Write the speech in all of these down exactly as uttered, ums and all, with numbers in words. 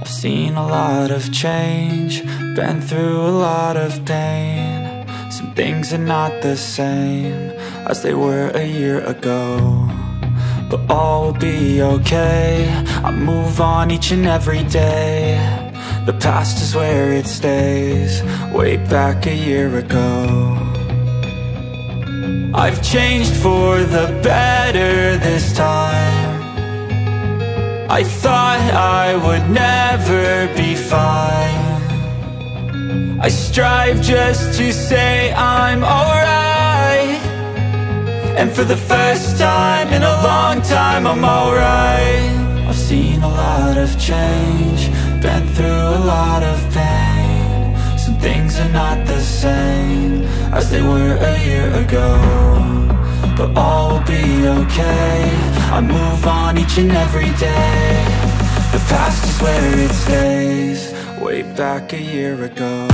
I've seen a lot of change, been through a lot of pain. Some things are not the same as they were a year ago, but all will be okay. I move on each and every day. The past is where it stays, way back a year ago. I've changed for the better this time. I thought I would never be fine. I strive just to say I'm alright, and for the first time in a long time I'm alright. I've seen a lot of change, been through a lot of pain. Some things are not the same as they were a year ago, but all will be okay. I move on each and every day. The past is where it stays, way back a year ago.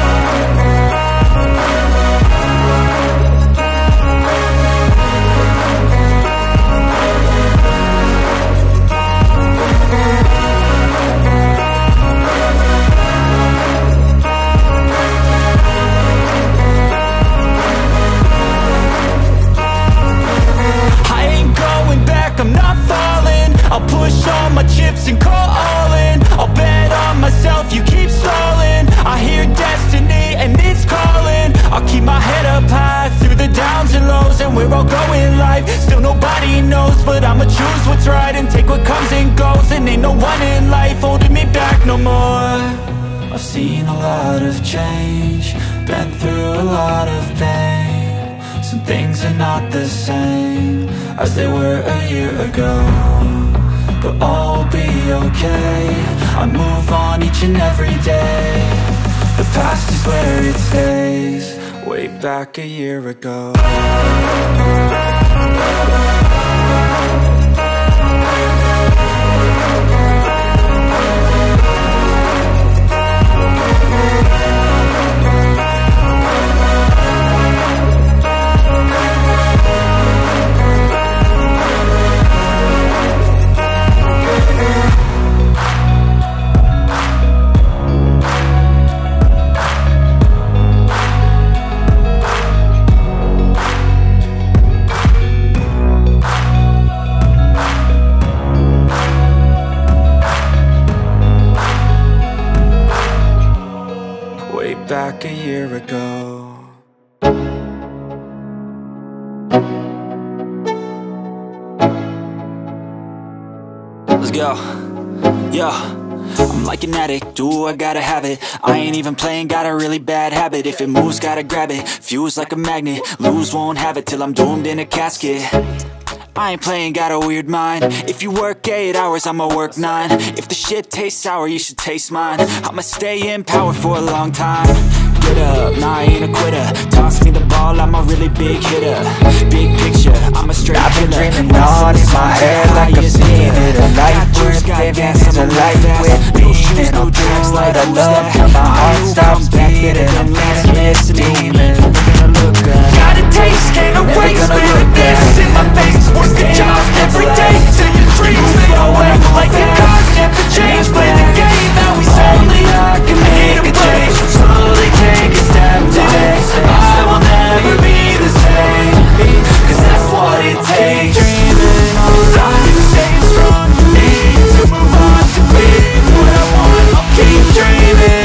I'm not falling, I'll push all my chips and call all in. I'll bet on myself, you keep stalling. I hear destiny and it's calling. I'll keep my head up high through the downs and lows, and we're all going life. Still nobody knows, but I'ma choose what's right and take what comes and goes. And ain't no one in life holding me back no more. I've seen a lot of change, been through a lot of pain. Some things are not the same as they were a year ago, but all will be okay. I move on each and every day. The past is where it stays, way back a year ago. Back a year ago. Let's go. Yo, I'm like an addict, do I gotta have it. I ain't even playing, got a really bad habit. If it moves, gotta grab it, fuse like a magnet. Lose, won't have it till I'm doomed in a casket. I ain't playing, got a weird mind. If you work eight hours, I'ma work nine. If the shit tastes sour, you should taste mine. I'ma stay in power for a long time. Get up, nah, I ain't a quitter. Toss me the ball, I'm a really big hitter. Big picture, I'm a straight I've been killer. dreaming on in my head like I've seen it. A life worth living is a life with meaning. I'll do what I love till my heart stops beating. I'm feeling this demon. Never gonna look good. Got a taste, can't erase bitterness in my face. Work a job every day till your dreams fade away. Like a card never change. Play the game that we slowly hit away. Slowly take a step today. I will never be the same, cause that's what it takes. Dreaming on, I'm staying strong. Need to move on to be what I want. I'll keep dreaming.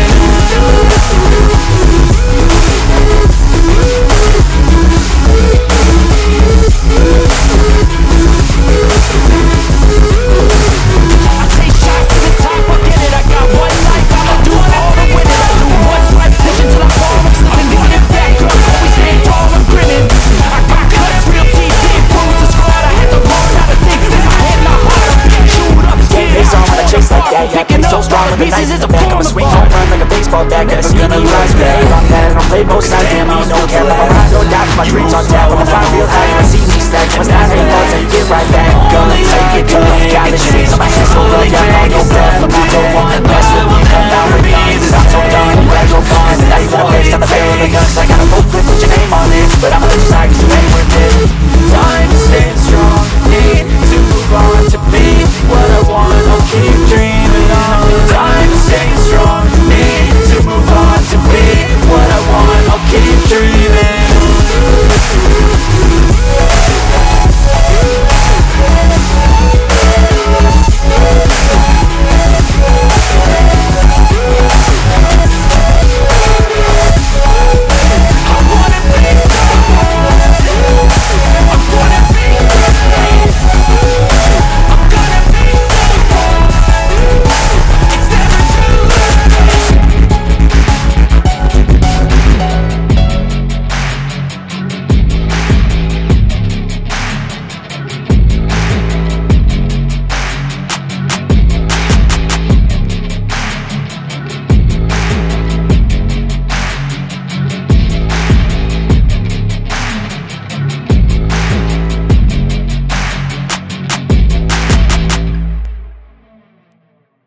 Pieces is a back, I'ma swing home run like a baseball bat. Never gonna lose, babe. I'm bad, I don't play both sides, damn, I don't care. I'ma ride, no doubt, my dreams on tap. I'ma find real high, you see me stack. I'ma stand in thoughts and you get right back. Gonna take it tough, got the shades on my hands, so look, yeah, I know